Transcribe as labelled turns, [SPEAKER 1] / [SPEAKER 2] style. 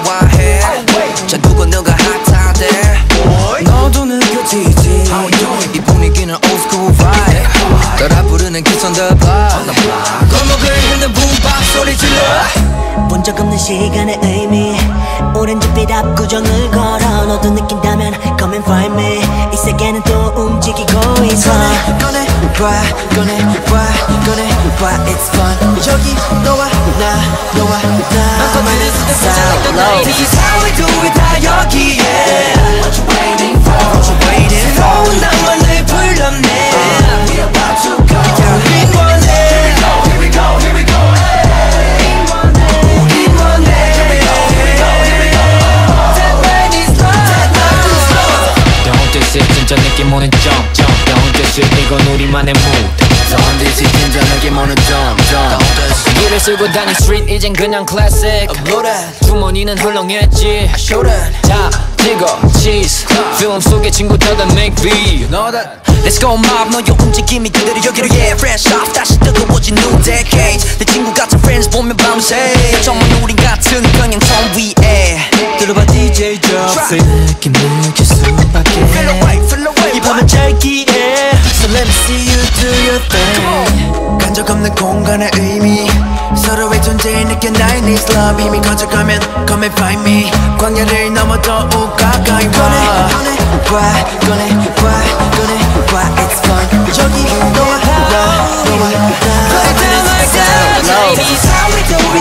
[SPEAKER 1] 좋아해 자 누가 핫하대 너도 느껴지지 이 분위기는 old school vibe 따라 부르는 kids on the block 골목을 흔든 붐박 소리 질러
[SPEAKER 2] 본 적 없는 시간의 의미 오렌지빛 압구정을 걸어 너도 느낀다면 come and find me 이 세계는 또 움직이고 있어 꺼내봐 it's fun 여기 너와 나
[SPEAKER 1] This is how we do it 다 여기에 What you waiting for 새로운 낭만을 불렀네 We're about to go 우린 원해 Here we go 우린 원해 That man is love
[SPEAKER 3] Don't diss it 진짜 느낌 오는 jump Don't diss it 이건 우리만의 mood
[SPEAKER 1] Don't diss it 진짜 느낌 오는 jump
[SPEAKER 3] 길을 쓸고 다닌 street 이젠 그냥 classic
[SPEAKER 1] Blow that
[SPEAKER 3] 주머니는 헐렁했지
[SPEAKER 1] Show that
[SPEAKER 3] 자 찍어 cheese film 속의 친구들은 make beat
[SPEAKER 1] You know that Let's go mob 너의 움직임이 그대로 여기로 yeah fresh off 다시 뜨거워진 new decade 내 친구 같은 friends 보면 밤새 정말 우린 같은 평행선 위에 들어봐 DJ drop 느낌 느낄 수밖에 Feel away 이 밤은 짧기에 So let me see you do your thing 간적 없는 공간의 의미 서로의 존재에 느껴 나의 needs love 힘이 커져가면 come and find me 광야를 넘어 더욱 가까이 와 꺼내봐 it's fun 여기 너와 나 Like that, like that This is how we do it